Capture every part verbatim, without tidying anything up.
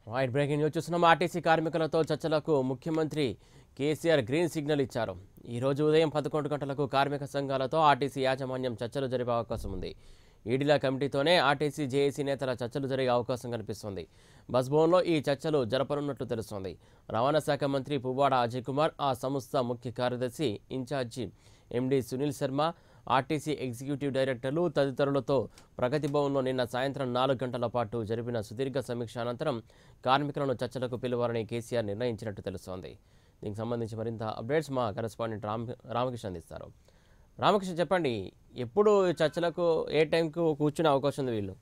Right breaking news చూస్తున్నాం. RTC కార్మికులతో చర్చలకు ముఖ్యమంత్రి కేసీఆర్ గ్రీన్ సిగ్నల్ ఇచ్చారు. ఈ రోజు ఉదయం పదకొండు గంటలకు కార్మిక సంఘాలతో ఆర్టీసీ యాజమాన్యం చర్చలు జరిపే అవకాశం ఉంది. ఈడీల కమిటీతోనే ఆర్టీసీ జేఏసీ నేతల చర్చలు జరిగే అవకాశం కనిపిస్తుంది. బస్ భవన్లో ఈ చర్చలు జరపనున్నట్లు తెలుస్తోంది. రవాణా శాఖ మంత్రి పువ్వాడ అజయ్ కుమార్, ఆ సంస్థ ముఖ్య కార్యదర్శి incharge MD Sunil Sharma, RTC executive డైరెక్టర్లు తదితరులతో ప్రగతి భవన్లో నిన్న సాయంత్రం నాలుగు గంటల పాటు జరిపిన సుదీర్ఘ సమీక్ష అనంతరం కార్మికులను చర్చలకు పిలువాలని కేసీఆర్ నిర్ణయించినట్టు తెలుస్తోంది. దీనికి సంబంధించి మరింత అప్డేట్స్ మా కరెస్పాండెంట్ రామ రామకృష్ణ అందిస్తారు. రామకృష్ణ, చెప్పండి, ఎప్పుడు చర్చలకు ఏ టైంకు కూర్చునే అవకాశం ఉంది వీళ్ళు?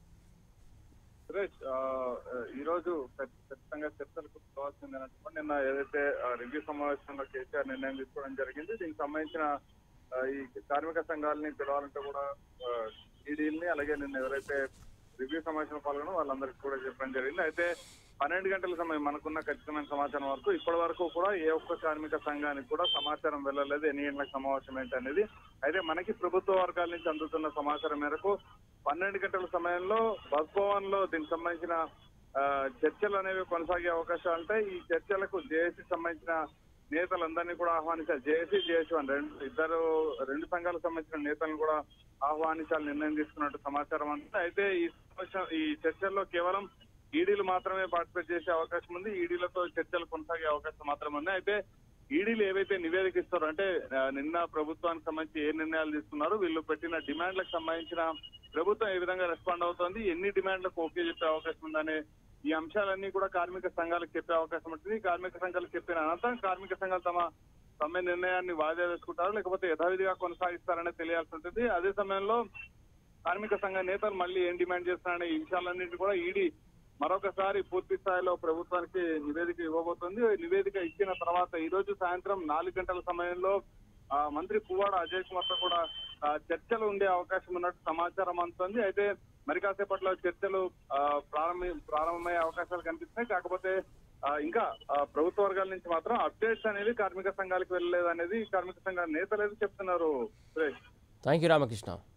సురేష్, ఈరోజు ఖచ్చితంగా చర్చలకు కావాల్సింది అన్నట్టు నిన్న ఏదైతే రివ్యూ సమావేశంలో కేసీఆర్ నిర్ణయం తీసుకోవడం జరిగింది. దీనికి సంబంధించిన ఈ కార్మిక సంఘాలని పిలవాలంటే కూడా ఈడీల్ని, అలాగే నిన్న ఎవరైతే రివ్యూ సమావేశంలో పాల్గొనో వాళ్ళందరికీ కూడా చెప్పడం జరిగింది. అయితే పన్నెండు గంటల సమయం మనకున్న ఖచ్చితమైన సమాచారం వరకు ఇప్పటి వరకు కూడా ఏ ఒక్క కార్మిక సంఘానికి కూడా సమాచారం వెళ్ళలేదు ఎన్ని గంటలకు సమావేశం ఏంటి అనేది. అయితే మనకి ప్రభుత్వ వర్గాల నుంచి అందుతున్న సమాచారం మేరకు పన్నెండు గంటల సమయంలో బస్ భవన్ లో దీనికి సంబంధించిన చర్చలు అనేవి కొనసాగే అవకాశాలు ఉంటాయి. ఈ చర్చలకు జేఏసీ సంబంధించిన నేతలందరినీ కూడా ఆహ్వానించారు. జేఏసీ జేఏసీ వన్ రెండు ఇద్దరు రెండు సంఘాలకు సంబంధించిన నేతలను కూడా ఆహ్వానించాలని నిర్ణయం తీసుకున్నట్టు సమాచారం అంతా. అయితే ఈ ఈ చర్చల్లో కేవలం ఈడీలు మాత్రమే పార్టిసిపేట్ చేసే అవకాశం ఉంది. ఈడీలతో చర్చలు కొనసాగే అవకాశం మాత్రమే ఉంది. అయితే ఈడీలు ఏవైతే నివేదిక ఇస్తారో, అంటే నిన్న ప్రభుత్వానికి సంబంధించి ఏ నిర్ణయాలు తీసుకున్నారో, వీళ్ళు పెట్టిన డిమాండ్లకు సంబంధించిన ప్రభుత్వం ఏ విధంగా రెస్పాండ్ అవుతోంది, ఎన్ని డిమాండ్లకు ఓకే చెప్పే అవకాశం ఉందనే ఈ అంశాలన్నీ కూడా కార్మిక సంఘాలకు చెప్పే అవకాశం ఉంటుంది. కార్మిక సంఘాలకు చెప్పిన అనంతరం కార్మిక సంఘాలు తమ సమ్మె నిర్ణయాన్ని వాయిదా వేసుకుంటారు, లేకపోతే యథావిధిగా కొనసాగిస్తారనే తెలియాల్సి ఉంటుంది. అదే సమయంలో కార్మిక సంఘ నేతలు మళ్ళీ ఏం డిమాండ్ చేస్తారనే ఈ విషయాలన్నింటినీ కూడా ఈడీ మరొకసారి పూర్తి స్థాయిలో ప్రభుత్వానికి నివేదిక ఇవ్వబోతుంది. నివేదిక ఇచ్చిన తర్వాత ఈ రోజు సాయంత్రం నాలుగు గంటల సమయంలో మంత్రి పువ్వాడ అజయ్ కుమార్ తో కూడా చర్చలు ఉండే అవకాశం ఉన్నట్టు సమాచారం అందుతుంది. అయితే మరి కాసేపట్లో చర్చలు ప్రారంభ ప్రారంభమయ్యే అవకాశాలు కనిపిస్తున్నాయి. కాకపోతే ఇంకా ప్రభుత్వ వర్గాల నుంచి మాత్రం అప్డేట్స్ అనేవి కార్మిక సంఘాలకు వెళ్ళలేదు అనేది కార్మిక సంఘాల నేతలు చెప్తున్నారు. Suresh, thank you Ramakrishna.